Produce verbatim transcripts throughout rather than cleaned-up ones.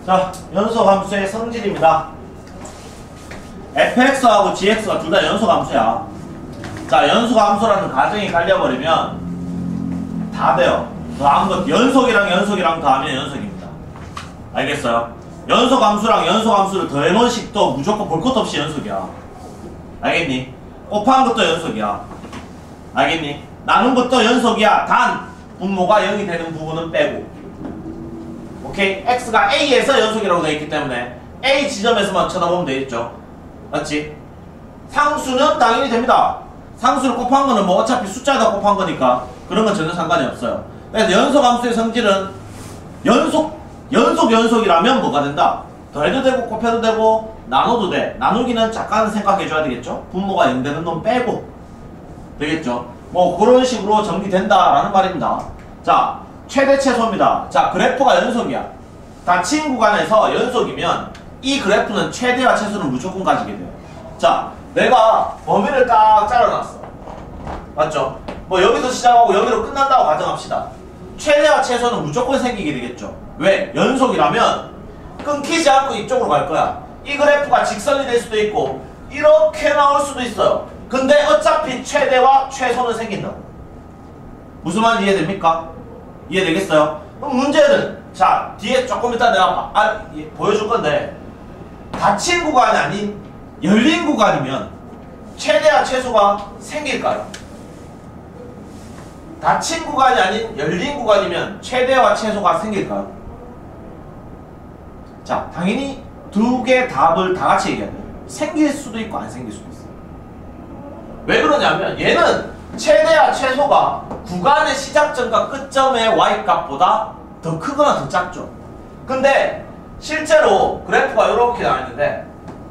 자, 연소함수의 성질입니다. 에프엑스하고 지엑스가 둘 다 연소함수야. 자, 연소함수라는 가정이 깔려버리면 다 돼요. 더한 것, 연속이랑 연속이랑 더하면 연속입니다. 알겠어요? 연속함수랑 연속함수를 더해놓은 식도 무조건 볼 것도 없이 연속이야. 알겠니? 곱한 것도 연속이야. 알겠니? 나눈 것도 연속이야. 단 분모가 영이 되는 부분은 빼고. 오케이? x가 a에서 연속이라고 되어 있기 때문에 a 지점에서만 쳐다보면 되겠죠. 맞지? 상수는 당연히 됩니다. 상수를 곱한 거는 뭐 어차피 숫자에다 곱한 거니까 그런 건 전혀 상관이 없어요. 그래서 연속함수의 성질은 연속, 연속 연속이라면 뭐가 된다? 더해도 되고 곱해도 되고 나눠도 돼. 나누기는 잠깐 생각해줘야 되겠죠. 분모가 영 되는 놈 빼고 되겠죠. 뭐 그런 식으로 전개된다라는 말입니다. 자, 최대 최소입니다. 자, 그래프가 연속이야. 닫힌 구간에서 연속이면 이 그래프는 최대와 최소를 무조건 가지게 돼요. 자, 내가 범위를 딱 잘라놨어. 맞죠? 뭐 여기서 시작하고 여기로 끝난다고 가정합시다. 최대와 최소는 무조건 생기게 되겠죠. 왜? 연속이라면 끊기지 않고 이쪽으로 갈 거야. 이 그래프가 직선이 될 수도 있고 이렇게 나올 수도 있어요. 근데 어차피 최대와 최소는 생긴다고. 무슨 말인지 이해됩니까? 이해되겠어요? 그럼 문제는 자, 뒤에 조금 이따 내가 아, 예, 보여줄 건데 닫힌 구간이 아닌 열린 구간이면 최대와 최소가 생길까요? 닫힌 구간이 아닌 열린 구간이면 최대와 최소가 생길까요? 자, 당연히 두 개 답을 다 같이 얘기해야 돼요. 생길 수도 있고 안 생길 수도 있어요. 왜 그러냐면 얘는 최대와 최소가 구간의 시작점과 끝점의 y값보다 더 크거나 더 작죠. 근데 실제로 그래프가 이렇게 나와있는데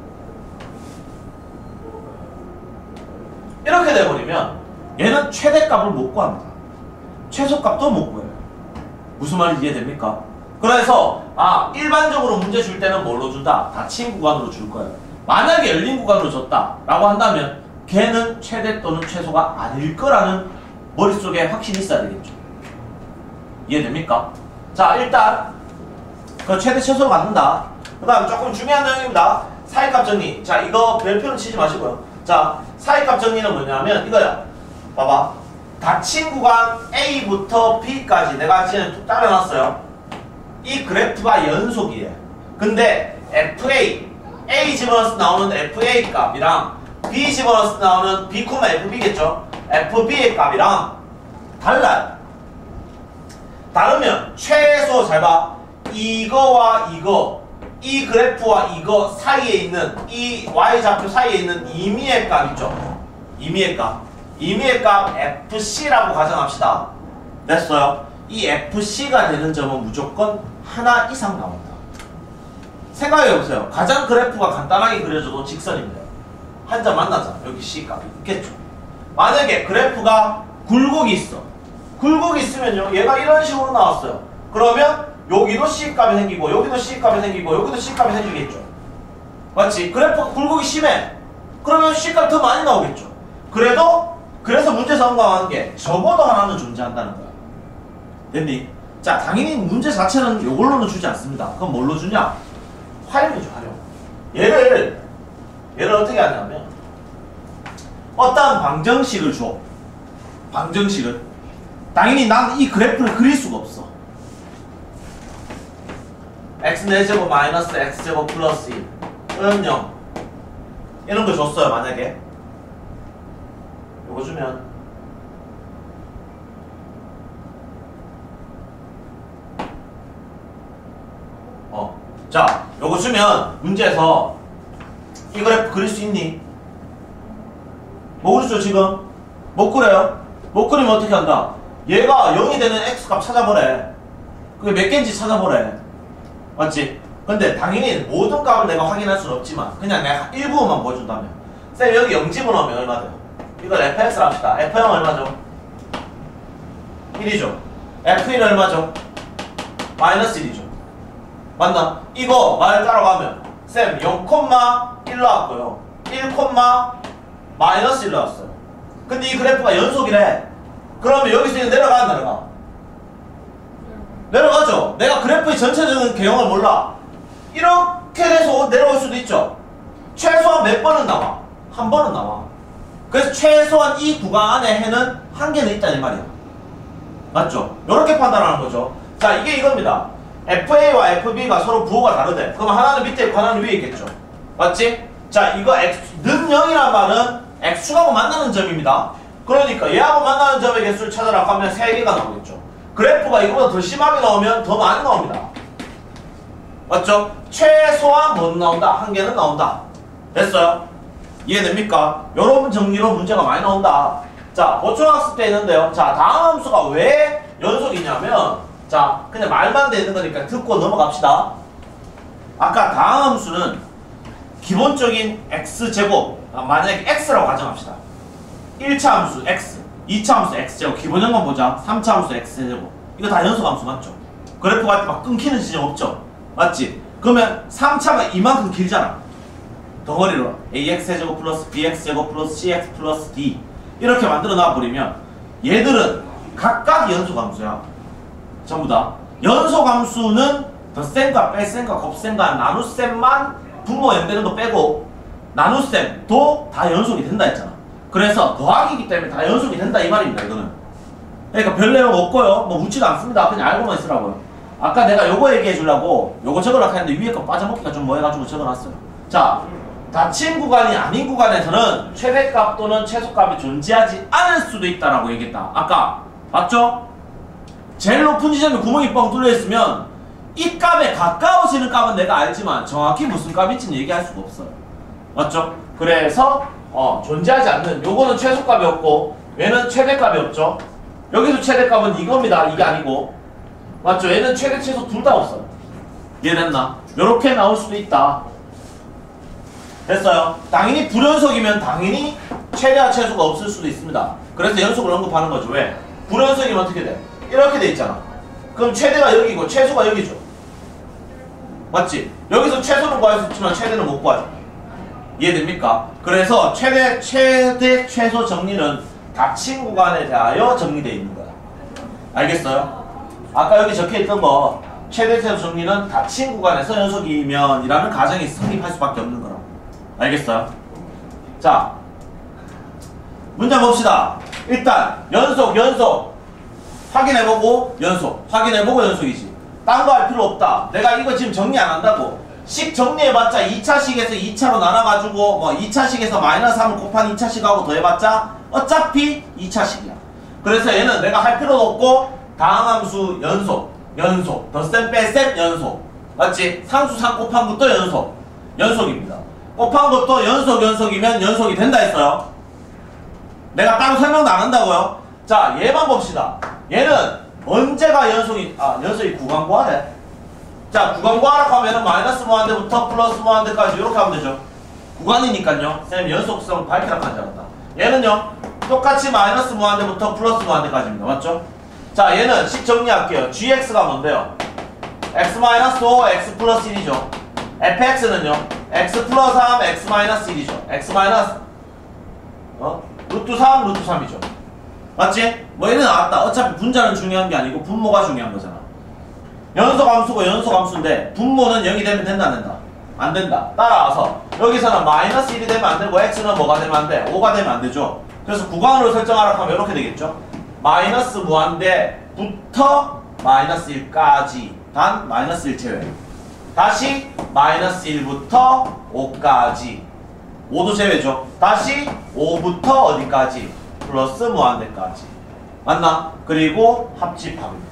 이렇게 돼버리면 얘는 최대값을 못 구합니다. 최소값도 못 구해요. 무슨 말인지 이해됩니까? 그래서 아, 일반적으로 문제 줄 때는 뭘로 준다? 닫힌 구간으로 줄 거예요. 만약에 열린 구간으로 줬다 라고 한다면 걔는 최대 또는 최소가 아닐 거라는 머릿속에 확신이 있어야 되겠죠. 이해됩니까? 자, 일단 그 최대 최소로 갖는다. 그 다음 조금 중요한 내용입니다. 사이값 정리. 자, 이거 별표는 치지 마시고요. 자, 사이값 정리는 뭐냐면 이거야. 봐봐. 닫힌 구간 A부터 B까지 내가 지금 툭 따라놨어요. 이 그래프가 연속이에요. 근데 에프에이, A 집어넣어서 나오는 에프에이 값이랑 B 집어넣어서 나오는 B, 에프비겠죠? 에프비의 값이랑 달라요. 다르면 최소, 잘 봐. 이거와 이거, 이 그래프와 이거 사이에 있는 이 y좌표 사이에 있는 임의의 값 있죠? 임의의 값. 임의의 값 에프씨라고 가정합시다. 됐어요? 이 에프씨가 되는 점은 무조건 하나 이상 나온다. 생각해보세요. 가장 그래프가 간단하게 그려져도 직선입니다. 한 점 만나자. 여기 C값이 있겠죠. 만약에 그래프가 굴곡이 있어. 굴곡이 있으면요, 얘가 이런 식으로 나왔어요. 그러면 여기도 C값이 생기고 여기도 C값이 생기고 여기도 C값이 생기겠죠. 맞지? 그래프가 굴곡이 심해. 그러면 C값이 더 많이 나오겠죠. 그래도 그래서 문제에서 언급하는 게 적어도 하나는 존재한다는 거야. 됐니? 자, 당연히 문제 자체는 이걸로는 주지 않습니다. 그럼 뭘로 주냐? 활용이죠, 활용. 얘를 얘를 어떻게 하냐면 어떠한 방정식을 줘. 방정식을. 당연히 난 이 그래프를 그릴 수가 없어. x 네 제곱 마이너스 x 제곱 플러스 일 은 영 이런 거 줬어요. 만약에 요거 주면 어, 자, 요거 주면 문제에서 이 그래프 그릴 수 있니? 못 그리죠 지금? 못 그려요? 못 그리면 어떻게 한다? 얘가 영이 되는 x값 찾아보래. 그게 몇 개인지 찾아보래. 맞지? 근데 당연히 모든 값을 내가 확인할 수는 없지만 그냥 내가 일부분만 보여준다면 쌤 여기 영 집어넣으면 얼마 돼요? 이걸 에프엑스로 합시다. 에프 영 얼마죠? 일이죠. 에프 일 얼마죠? 마이너스 일이죠. 맞나? 이거 말 따라가면 쌤 영, 일 나왔고요. 일, 마이너스 일 나왔어요. 근데 이 그래프가 연속이래. 그러면 여기서 내려가 안 내려가? 내려가죠. 내가 그래프의 전체적인 개형을 몰라. 이렇게 돼서 내려올 수도 있죠. 최소한 몇 번은 나와? 한 번은 나와. 그래서 최소한 이 구간 안에 해는 한 개는 있다는 말이야. 맞죠? 이렇게 판단하는 거죠. 자, 이게 이겁니다. 에프에이와 에프비가 서로 부호가 다르대. 그럼 하나는 밑에 있고 하나는 위에 있겠죠. 맞지? 자, 이거 X, 는 영이란 말은 X축하고 만나는 점입니다. 그러니까 얘하고 만나는 점의 개수를 찾아라 하면 세 개가 나오겠죠. 그래프가 이거보다 더 심하게 나오면 더 많이 나옵니다. 맞죠? 최소한 뭐 나온다? 한 개는 나온다. 됐어요? 이해됩니까? 여러분 정리로 문제가 많이 나온다. 자, 보충학습 때 있는데요. 자, 다음 함수가 왜 연속이냐면, 자, 그냥 말만 되는 거니까 듣고 넘어갑시다. 아까 다음 함수는 기본적인 x제곱, 아, 만약에 x라고 가정합시다. 일 차 함수 x, 이 차 함수 x제곱, 기본 연관 보자. 삼 차 함수 x제곱. 이거 다 연속 함수 맞죠? 그래프가 할 때 막 끊기는 지점 없죠? 맞지? 그러면 삼 차가 이만큼 길잖아. 덩어리로 ax제곱 플러스 bx제곱 플러스 cx 플러스 d 이렇게 만들어 놔버리면 얘들은 각각 연속함수야. 전부 다. 연속함수는 덧셈과 뺄셈과 곱셈과 나눗셈만 분모 연되는 거 빼고 나눗셈도 다 연속이 된다 했잖아. 그래서 더하기이기 때문에 다 연속이 된다 이 말입니다. 이거는. 그러니까 별 내용 없고요. 뭐 묻지도 않습니다. 그냥 알고만 있으라고요. 아까 내가 요거 얘기해 주려고 요거 적으려고 했는데 위에 거 빠져먹기가 좀 뭐해가지고 적어놨어요. 자, 닫힌 구간이 아닌 구간에서는 최대값 또는 최소값이 존재하지 않을 수도 있다라고 얘기했다. 아까 맞죠? 제일 높은 지점에 구멍이 뻥 뚫려있으면 이 값에 가까워지는 값은 내가 알지만 정확히 무슨 값인지는 얘기할 수가 없어요. 맞죠? 그래서 어, 존재하지 않는 요거는 최소값이 없고 얘는 최대값이 없죠. 여기서 최대값은 이겁니다. 이게 아니고 맞죠? 얘는 최대 최소 둘 다 없어요. 이해됐나? 요렇게 나올 수도 있다. 됐어요? 당연히 불연속이면 당연히 최대와 최소가 없을 수도 있습니다. 그래서 연속을 언급하는 거죠. 왜? 불연속이면 어떻게 돼? 이렇게 돼 있잖아. 그럼 최대가 여기고 최소가 여기죠. 맞지? 여기서 최소는 구할 수 있지만 최대는 못 구하죠. 이해됩니까? 그래서 최대, 최대, 최소 정리는 닫힌 구간에 대하여 정리되어 있는 거야. 알겠어요? 아까 여기 적혀있던 거 최대, 최소 정리는 닫힌 구간에서 연속이면 이라는 가정이 성립할 수밖에 없는 거라고. 알겠어요? 자, 문제 봅시다. 일단 연속, 연속 확인해보고 연속, 확인해보고 연속이지. 딴 거 할 필요 없다. 내가 이거 지금 정리 안 한다고. 식 정리해봤자 이 차식에서 이 차로 나눠가지고 뭐 이 차식에서 마이너스 삼을 곱한 이 차식하고 더해봤자 어차피 이 차식이야. 그래서 얘는 내가 할 필요도 없고 다항함수 연속, 연속, 덧셈 뺄셈 연속. 맞지? 상수 삼 곱한 것도 연속, 연속입니다. 곱한 것도 연속, 연속이면 연속이 된다 했어요. 내가 따로 설명도 안 한다고요. 자, 얘만 봅시다. 얘는 언제가 연속이, 아, 연속이 구간 구하래. 자, 구간 구하라고 하면은 마이너스 무한대부터 플러스 무한대까지 이렇게 하면 되죠. 구간이니까요. 쌤 연속성 밝히라고 하지 않았다. 얘는요, 똑같이 마이너스 무한대부터 플러스 무한대까지입니다. 맞죠? 자, 얘는 식 정리할게요. gx가 뭔데요? x 마이너스 오, x 플러스 일이죠. fx는요, x 플러스 삼, x 마이너스 일이죠. x 마이너스, 어? 루트 삼, 루트 삼이죠. 맞지? 뭐 얘는 나왔다. 어차피 분자는 중요한 게 아니고 분모가 중요한 거잖아. 연속함수고 연속함수인데 분모는 영이 되면 된다 안 된다? 안 된다. 따라와서 여기서는 마이너스 일이 되면 안 되고 x는 뭐가 되면 안 돼? 오가 되면 안 되죠. 그래서 구간으로 설정하라고 하면 이렇게 되겠죠. 마이너스 무한대부터 마이너스 일까지 단 마이너스 일 제외. 다시 마이너스 일부터 오까지. 오도 제외죠. 다시 오부터 어디까지? 플러스 무한대까지. 맞나? 그리고 합집합입니다.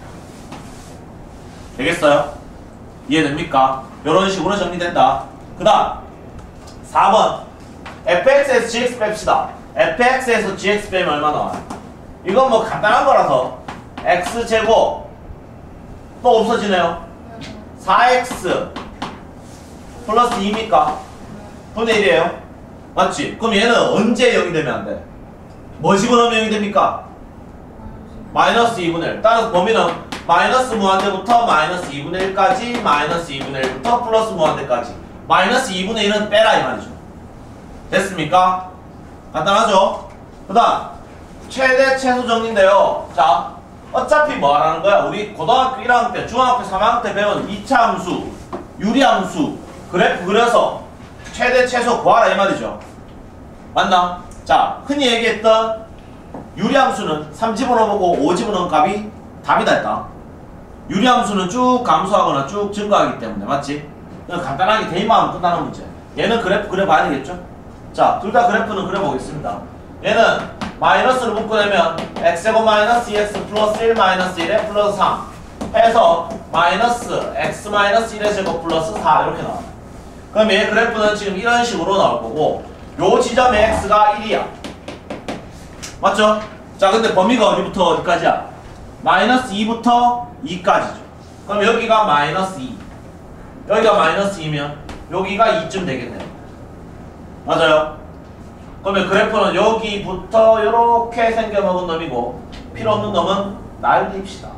되겠어요? 이해됩니까? 이런 식으로 정리된다. 그 다음 사 번 fx에서 gx 뺍시다. fx에서 gx 빼면 얼마 나와요? 이건 뭐 간단한 거라서 x제곱 또 없어지네요. 사 엑스 플러스 이입니까? 분의 일이에요. 맞지? 그럼 얘는 언제 영이 되면 안 돼? 뭐 집어넣으면 영이 됩니까? 마이너스 이분의 일. 따라서 범위는 마이너스 무한대부터 마이너스 이분의 일까지 마이너스 이분의 일부터 플러스 무한대까지. 마이너스 이분의 일은 빼라 이 말이죠. 됐습니까? 간단하죠? 그 다음 최대 최소 정리인데요. 자, 어차피 뭐 하라는 거야? 우리 고등학교 일 학년 때, 중학교 삼 학년 때 배운 이 차 함수 유리함수 그래프 그려서 최대 최소 구하라 이 말이죠. 맞나? 자, 흔히 얘기했던 유리함수는 삼 집어넣어보고 오 집어넣은 값이 답이다 했다. 유리함수는 쭉 감소하거나 쭉 증가하기 때문에 맞지? 그냥 간단하게 대입만 하면 끝나는 문제. 얘는 그래프 그려봐야 되겠죠? 자, 둘 다 그래프는 그려보겠습니다. 얘는 마이너스를 묶어내면 x제곱 마이너스 이엑스 플러스 일 마이너스 일에 플러스 삼 해서 마이너스 x 마이너스 일의 제곱 플러스 사 이렇게 나와. 그럼 얘 그래프는 지금 이런 식으로 나올 거고 요 지점의 x가 일이야. 맞죠? 자, 근데 범위가 어디부터 어디까지야? 마이너스 이부터 이까지죠. 그럼 여기가 마이너스 이, 여기가 마이너스 이면 여기가 이쯤 되겠네요. 맞아요? 그러면 그래프는 여기부터 이렇게 생겨먹은 놈이고 필요 없는 놈은 날립시다.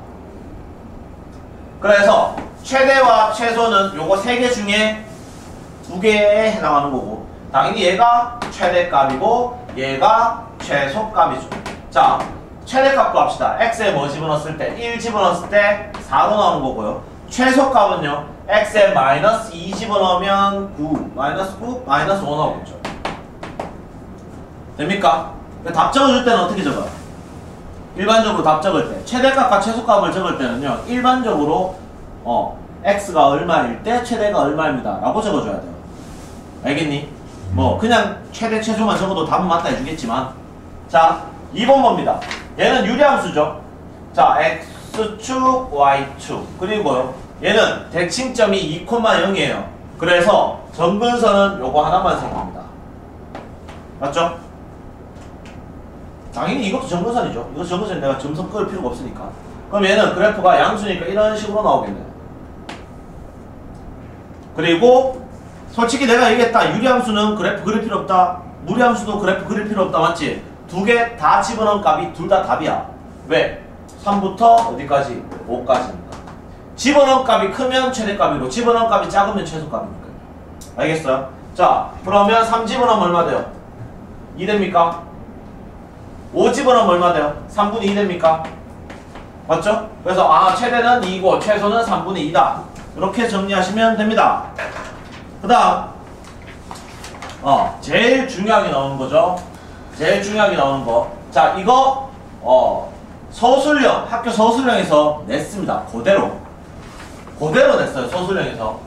그래서 최대와 최소는 요거 세 개 중에 두 개에 해당하는 거고 당연히 얘가 최대값이고 얘가 최소값이죠. 자, 최대값 구합시다. x에 뭐 집어넣었을 때? 일 집어넣었을 때 사로 나오는 거고요. 최소값은요. x에 마이너스 이 집어넣으면 구, 마이너스 구, 마이너스 오 나오겠죠. 됩니까? 답 적어줄 때는 어떻게 적어요? 일반적으로 답 적을 때 최대값과 최소값을 적을 때는요. 일반적으로 어 x가 얼마일 때 최대가 얼마입니다 라고 적어줘야 돼요. 알겠니? 뭐 그냥 최대 최소만 적어도 답은 맞다 해주겠지만 자, 이 번 봅니다. 얘는 유리함수죠. 자, x축, y축 그리고요 얘는 대칭점이 이, 영이에요. 그래서 점근선은 요거 하나만 생깁니다. 맞죠? 당연히 이것도 점근선이죠. 이것도 점근선이 내가 점선 끌 필요가 없으니까. 그럼 얘는 그래프가 양수니까 이런 식으로 나오겠네요. 그리고 솔직히 내가 얘기했다. 유리함수는 그래프 그릴 필요 없다. 무리함수도 그래프 그릴 필요 없다. 맞지? 두 개 다 집어넣은 값이 둘 다 답이야. 왜? 삼부터 어디까지? 오까지입니다. 집어넣은 값이 크면 최대값이고 집어넣은 값이 작으면 최소값이니까요. 알겠어요? 자, 그러면 삼 집어넣으면 얼마 돼요? 이 됩니까? 오 집어넣으면 얼마 돼요? 삼분의 이 됩니까? 맞죠? 그래서 아 최대는 이고 최소는 삼분의 이다. 이렇게 정리하시면 됩니다. 그 다음 어 제일 중요하게 나오는 거죠. 제일 중요하게 나오는 거. 자, 이거 어 서술형, 학교 서술형에서 냈습니다. 그대로 그대로 냈어요. 서술형에서.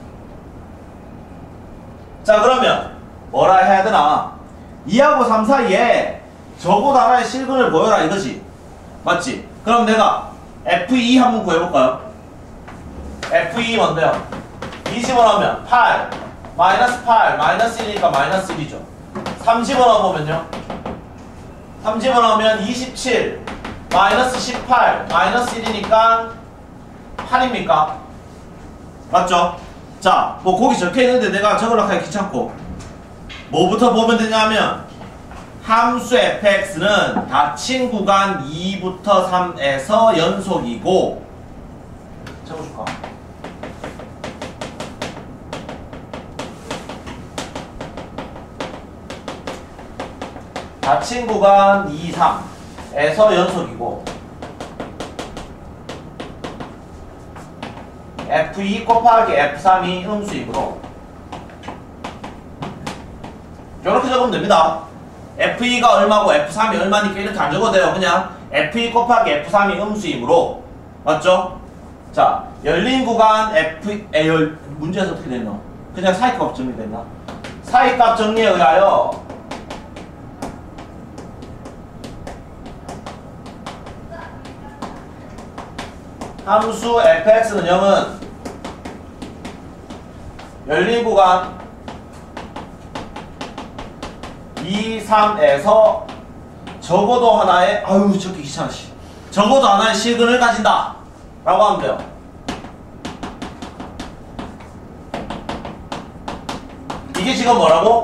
자, 그러면 뭐라 해야 되나? 이하고 삼 사이에 저곳 하나의 실근을 보여라 이거지. 맞지? 그럼 내가 에프 이 한번 구해볼까요? 에프 이 뭔데요? 이 집어넣으면 팔, 마이너스 팔, 마이너스 일이니까 마이너스 일이죠. 삼 집어넣어보면요? 삼 집어넣으면 이십칠, 마이너스 십팔, 마이너스 일이니까 팔입니까? 맞죠? 자, 뭐 거기 적혀있는데 내가 적으려고 하기 귀찮고 뭐부터 보면 되냐면 함수 에프엑스는 닫힌 구간 이부터 삼에서 연속이고 적어줄까? 닫힌 구간 이, 삼에서 연속이고 에프 이 곱하기 에프 삼이 음수이므로 이렇게 적으면 됩니다. 에프 이가 얼마고 에프 삼이 얼마니까 이렇게 안 적어도 돼요. 그냥 에프 이 곱하기 에프 삼이 음수이므로 맞죠? 자, 열린 구간 F 에 열 문제에서 어떻게 되노? 그냥 사이값 정리됐나? 사이값 정리에 의하여 함수 에프엑스는 영은 열린 구간 이, 삼에서 적어도 하나의 아유 적기 귀찮아 씨. 적어도 하나의 실근을 가진다 라고 하면 돼요. 이게 지금 뭐라고?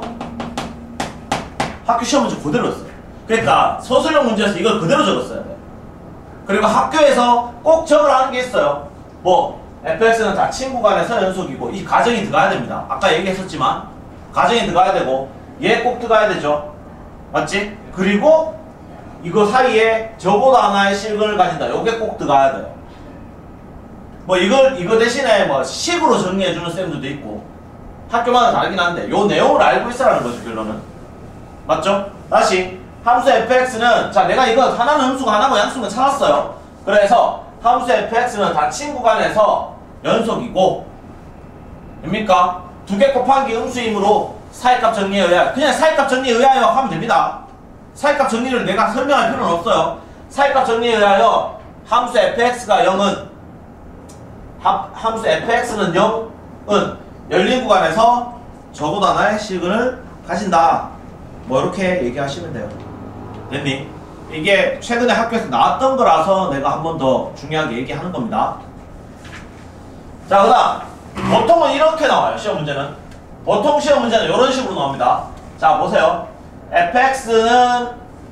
학교 시험 문제 그대로였어요. 그러니까 서술형 문제에서 이걸 그대로 적었어야 돼. 그리고 학교에서 꼭 적으라는 게 있어요. 뭐 에프엑스는 닫힌 구간에서 연속이고 이 가정이 들어가야 됩니다. 아까 얘기했었지만 가정이 들어가야 되고 얘 꼭 들어가야 되죠. 맞지? 그리고 이거 사이에 적어도 하나의 실근을 가진다. 요게 꼭 들어가야 돼요. 뭐 이걸 이거 대신에 뭐 식으로 정리해주는 쌤들도 있고 학교마다 다르긴 한데 요 내용을 알고 있으라는 거죠 결론은. 맞죠? 다시 함수 fx는 자 내가 이거 하나는 음수가 하나고 양수는 찾았어요. 그래서 함수 fx는 다 친구간에서 연속이고 됩니까? 두 개 곱한 게 음수이므로 사이값 정리에 의하여 그냥 사이값 정리에 의하여 하면 됩니다. 사이값 정리를 내가 설명할 필요는 없어요. 사이값 정리에 의하여 함수 fx가 영은 함, 함수 fx는 영은 열린 구간에서 적어도 하나의 시그널을 가진다. 뭐 이렇게 얘기하시면 돼요. 됐니? 이게 최근에 학교에서 나왔던 거라서 내가 한 번 더 중요하게 얘기하는 겁니다. 자, 그 다음 보통은 이렇게 나와요. 시험 문제는 보통 시험 문제는 이런 식으로 나옵니다. 자, 보세요. fx는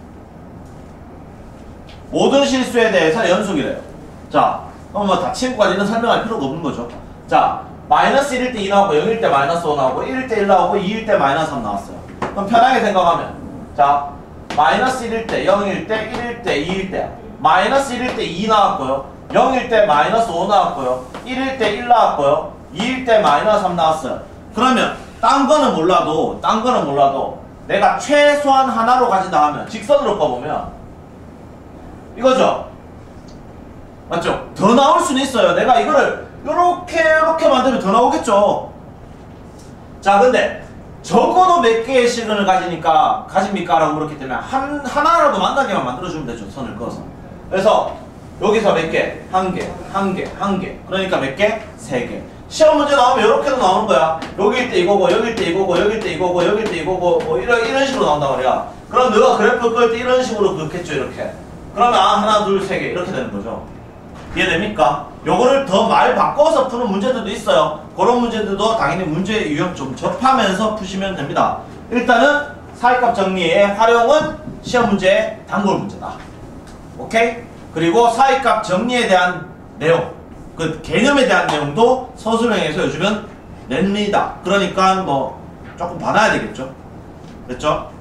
모든 실수에 대해서 연속이래요. 자, 그럼 뭐 다 친구까지는 설명할 필요가 없는 거죠. 자, 마이너스 일일 때 이 나오고 영일 때 마이너스 오 나오고 일일 때 일 나오고 이일 때 마이너스 삼 나왔어요. 그럼 편하게 생각하면 자, 마이너스 일일 때, 영일 때, 일일 때, 이일 때 마이너스 일일 때 이 나왔고요. 영일 때 마이너스 오 나왔고요. 일일 때 일 나왔고요. 이일 때 마이너스 삼 나왔어요. 그러면 딴 거는 몰라도 딴 거는 몰라도 내가 최소한 하나로 가진다 하면 직선으로 꺼보면 이거죠. 맞죠? 더 나올 수는 있어요. 내가 이거를 요렇게 요렇게 만들면 더 나오겠죠. 자, 근데 적어도 몇 개의 시그널을 가지니까 가집니까? 라고 물었기 때문에 한, 하나라도 만나게만 만들어주면 되죠. 선을 그어서. 그래서 여기서 몇 개? 한 개, 한 개, 한 개. 그러니까 몇 개? 세 개. 시험 문제 나오면 이렇게도 나오는 거야. 여기일 때 이거고, 여기일 때 이거고, 여기일 때 이거고, 여기일 때 이거고, 뭐 이런, 이런 식으로 나온단 말이야. 그럼 너가 그래프 그을 때 이런 식으로 그렇겠죠, 이렇게. 그러면 아, 하나, 둘, 세 개. 이렇게 되는 거죠. 이해됩니까? 요거를 더 말 바꿔서 푸는 문제들도 있어요. 그런 문제들도 당연히 문제 유형 좀 접하면서 푸시면 됩니다. 일단은 사이값 정리의 활용은 시험 문제의 단골 문제다. 오케이? 그리고 사이값 정리에 대한 내용, 그 개념에 대한 내용도 서술형에서 요즘은 냅니다. 그러니까 뭐 조금 봐놔야 되겠죠. 됐죠?